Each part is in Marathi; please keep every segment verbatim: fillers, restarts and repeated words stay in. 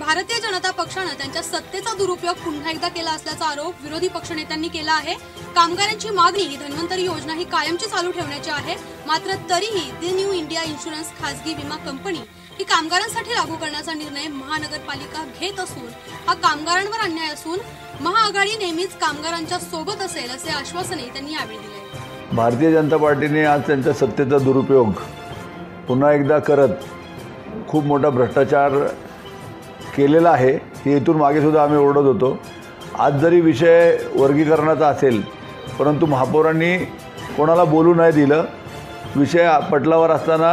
भारतीय जनता पक्षाने त्यांच्या सत्तेचा दुरुपयोग पुन्हा एकदा केला असल्याचा आरोप विरोधी पक्षनेत्यांनी केला आहे। कामगारांची मागणी ही धन्वंतरी योजना ही कायमची चालू ठेवण्याची आहे, मात्र तरीही दी न्यू इंडिया इन्शुरन्स खासगी विमा कंपनी ही कामगारांसाठी लागू करण्याचा निर्णय महानगरपालिका घेत असून हा कामगारांवर अन्याय असून महाआघाडी नेहमीच कामगारांच्या सोबत असेल असे आश्वासनही त्यांनी यावेळी दिले। भारतीय जनता पार्टीने आज त्यांच्या सत्तेचा दुरुपयोग पुन्हा एकदा करत खूप मोठा भ्रष्टाचार केलेला आहे। हे इथून मागे सुद्धा आम्ही ओरडत होतो। आज जरी विषय वर्गीकरणाचा असेल, परंतु महापौरांनी कोणाला बोलू नाही दिलं। विषय पटलावर असताना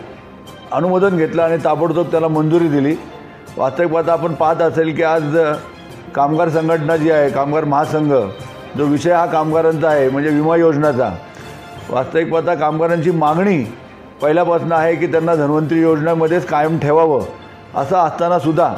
अनुमोदन घेतलं आणि ताबडतोब त्याला मंजुरी दिली। वास्तविक पाहता आपण पाहत असेल की आज कामगार संघटना जी आहे, कामगार महासंघ, जो विषय हा कामगारांचा आहे म्हणजे विमा योजनाचा, वास्तविक पाहता कामगारांची मागणी पहिल्यापासून आहे की त्यांना धन्वंतरी योजनेमध्येच कायम ठेवावं। असं असताना सुद्धा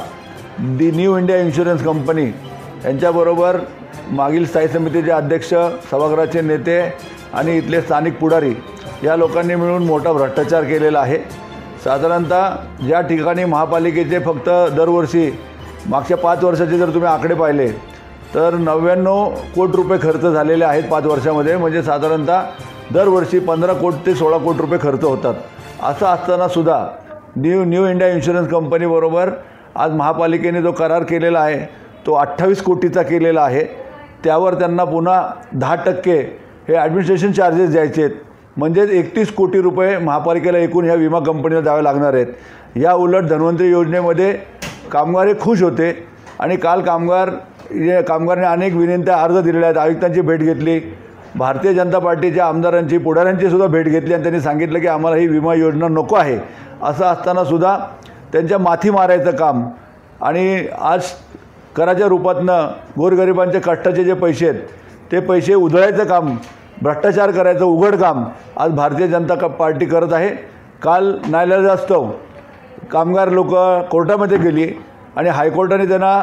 the New India insurance company यांच्याबरोबर मागील स्थायी समितीचे अध्यक्ष, सभागृहाचे नेते आणि इथले स्थानिक पुढारी या लोकांनी मिळून मोठा भ्रष्टाचार केलेला आहे। साधारणतः ज्या ठिकाणी महापालिकेचे फक्त दरवर्षी मागच्या पाच वर्षाचे जर तुम्ही आकडे पाहिले तर नव्याण्णव कोटी रुपये खर्च झालेले आहेत पाच वर्षामध्ये, म्हणजे साधारणतः दरवर्षी पंधरा कोटी ते सोळा कोटी रुपये खर्च होतात। असं असताना सुद्धा न्यू न्यू इंडिया इन्शुरन्स कंपनीबरोबर आज महापालिकेने जो करार केलेला आहे तो अठ्ठावीस कोटीचा केलेला आहे। त्यावर त्यांना पुन्हा दहा टक्के हे ॲडमिनिस्ट्रेशन चार्जेस द्यायचे आहेत, म्हणजेच एकतीस कोटी रुपये महापालिकेला एकूण ह्या विमा कंपनीला द्यावे लागणार आहेत। या उलट धन्वंतरी योजनेमध्ये कामगार हे खुश होते आणि काल कामगार कामगारांनी अनेक विनंत्या अर्ज दिलेले आहेत। आयुक्तांची भेट घेतली, भारतीय जनता पार्टीच्या आमदारांची, पुढाऱ्यांची सुद्धा भेट घेतली आणि त्यांनी सांगितलं की आम्हाला ही विमा योजना नको आहे। असं असताना सुद्धा त्यांच्या माथी मारायचं काम आणि आज कराच्या रूपातनं गोरगरिबांच्या कष्टाचे जे पैसे आहेत ते पैसे उधळायचं काम, भ्रष्टाचार करायचं उघड काम आज भारतीय जनता पार्टी करत आहे। काल न्यायालयास्तव कामगार लोक कोर्टामध्ये गेली आणि हायकोर्टाने त्यांना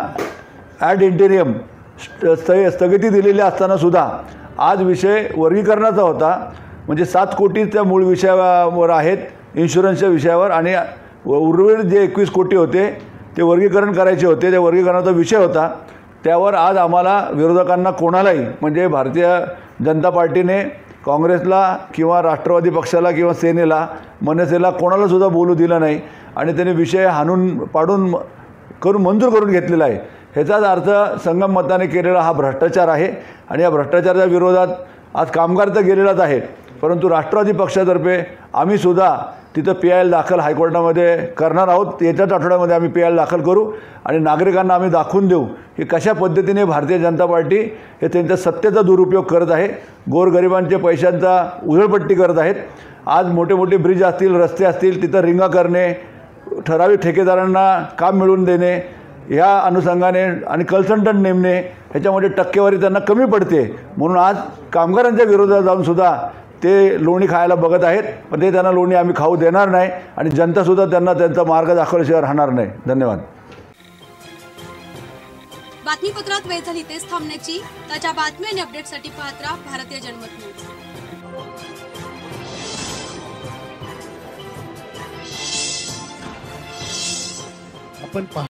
ॲड इंटेरियम स्थय स्थगिती दिलेली असताना सुद्धा आज विषय वर्गीकरणाचा होता, म्हणजे सात कोटी त्या मूळ विषयावर आहेत, इन्शुरन्सच्या विषयावर, आणि उर्वरित जे एकवीस कोटी होते ते वर्गीकरण करायचे होते, त्या वर्गीकरणाचा विषय होता। त्यावर आज आम्हाला विरोधकांना कोणालाही म्हणजे भारतीय जनता पार्टीने काँग्रेसला किंवा राष्ट्रवादी पक्षाला किंवा सेनेला, मनसेला कोणालासुद्धा बोलू दिलं नाही आणि त्यांनी विषय हाणून पाडून करून मंजूर करून घेतलेला आहे। ह्याचाच अर्थ संगम मताने केलेला हा भ्रष्टाचार आहे आणि या भ्रष्टाचाराच्या विरोधात आज कामगार तर गेलेलाच आहे, परंतु राष्ट्रवादी पक्षातर्फे आम्ही सुद्धा तिथं पी आय एल दाखल हायकोर्टामध्ये करणार आहोत। येत्याच आठवड्यामध्ये आम्ही पी आय एल दाखल करू आणि नागरिकांना आम्ही दाखवून देऊ की कशा पद्धतीने भारतीय जनता पार्टी हे त्यांच्या सत्तेचा दुरुपयोग करत आहे, गोरगरिबांच्या पैशांचा उधळपट्टी करत आहेत। आज मोठे मोठे ब्रिज असतील, रस्ते असतील, तिथं रिंगा करणे, ठराविक ठेकेदारांना काम मिळवून देणे, या अनुषंगाने आणि कन्सल्टंट नेमणे, ह्याच्यामध्ये टक्केवारी त्यांना कमी पडते, म्हणून आज कामगारांच्या विरोधात जाऊन सुद्धा ते लोणी खायला बघत आहेत, पण ते त्यांना लोणी आम्ही खाऊ देणार नाही आणि जनतासुद्धा त्यांना त्यांचा मार्ग दाखवल्याशिवाय राहणार नाही। धन्यवाद। बातमीपत्रात वेळ झाली तेच थांबण्याची। त्याच्या बातमी आणि अपडेटसाठी पाहत राहा भारतीय जनमत न्यूज। आपण